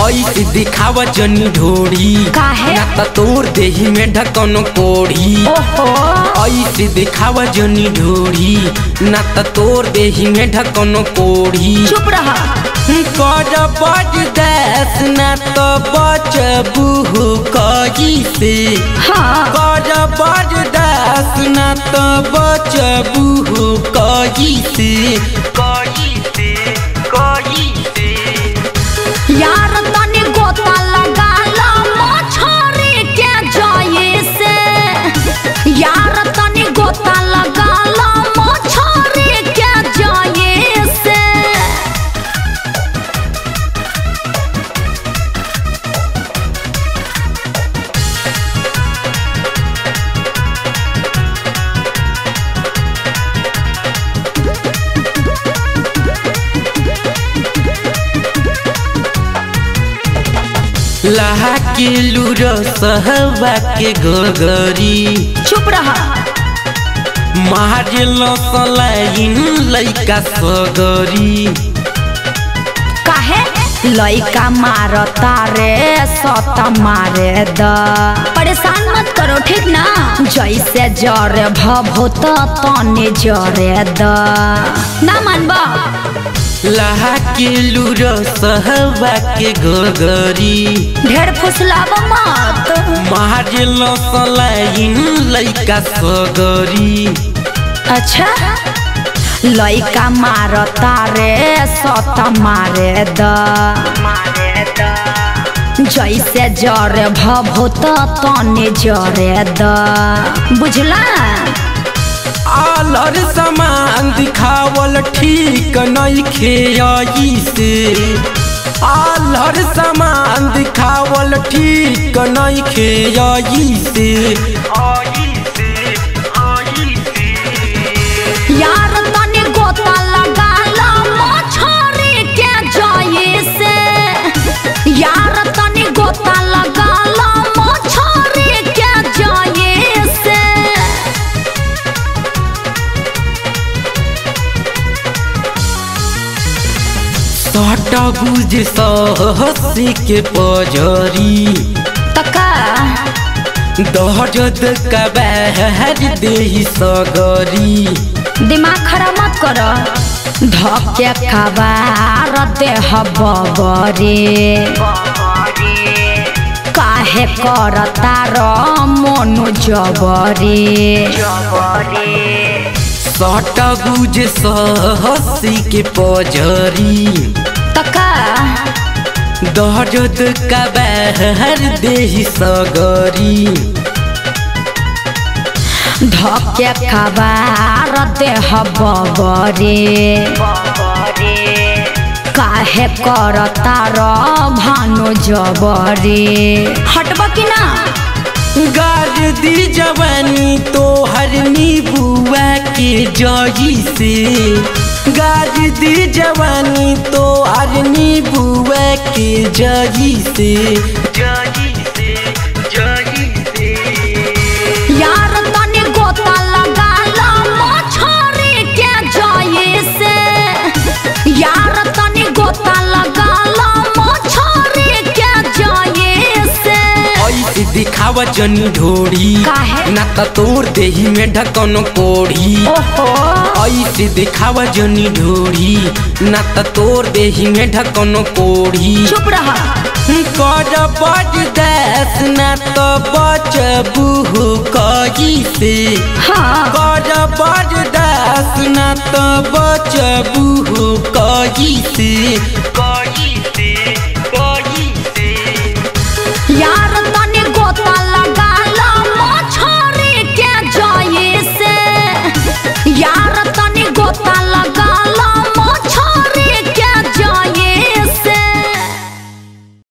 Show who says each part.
Speaker 1: ऐसे दिखावा जनी ढोड़ी
Speaker 2: काहे?
Speaker 1: ना त तोर देही में ढकन कोढ़ी। ऐसे दिखावा जनी ढोड़ी ना त तोर देही में ढकन कोढ़ी।
Speaker 2: चुप रहा।
Speaker 1: कर बरदास ना त बचबू कैसे। कर बरदास ना त बचबू कैसे।
Speaker 2: यार तनी गोता लगा ला मछरी के जाए से। यार तनी गोता लगा ला मछरी के जाए से।
Speaker 1: लहा के लूर सहवा के गगरी।
Speaker 2: चुप रहा।
Speaker 1: मारे लसलाइन लइका सगरी।
Speaker 2: काहे लइका मारता रे सत मारे द। परेशान मत करो ठीक ना। जैसे जरे भभूत तने जरे द। ना मानबा।
Speaker 1: लहा के लूर सहवा के गगरी।
Speaker 2: ढेर फुसलाव मत।
Speaker 1: मारे लसलाइन लइका सगरी।
Speaker 2: अच्छा लइका मारता रे सत मारे द। जैसे जरे भभूत तने जरे द। बुझला।
Speaker 1: आलर सामान दिखावल ठीक नइखे से। आलर सामान दिखावल ठीक नइखे से।
Speaker 2: यार तनी गोता लगा ला मछरी के जाए से। यार तनी गोता लगा ला मछरी के जाए से।
Speaker 1: सटा बुझ सहसी के पजरी।
Speaker 2: तका
Speaker 1: दर्द का बहर देही सगरी।
Speaker 2: दिमाग खराब मत करो। धके खबार देह बबरे। काहे करता रो मोनु जबरे।
Speaker 1: सटा बुझ सहसी के पजरी।
Speaker 2: तका
Speaker 1: दर्द का बहर देही सगरी।
Speaker 2: धके खबार देह बबरे। काहे करता रो भानु जबरे। हटबा कि ना।
Speaker 1: गाज दी जवानी तो हरनी बुआ के जई से। गाज दी जवानी तो हरनी बुआ के जई से।
Speaker 2: यार तनी गोता लगा ला मछरी के जाए से। यार तनी गोता लगा ला मछरी के जाए से।
Speaker 1: ऐसे दिखावा जनी ढोड़ी
Speaker 2: काहे?
Speaker 1: ना त तोर देही में ढकन कोढ़ी। ऐसे दिखावा जनी ढोड़ी ना त तोर देही में ढकन कोढ़ी।
Speaker 2: चुप रहा।
Speaker 1: कर बरदास ना त बचबू कैसे। कर बरदास ना त बचबू कैसे।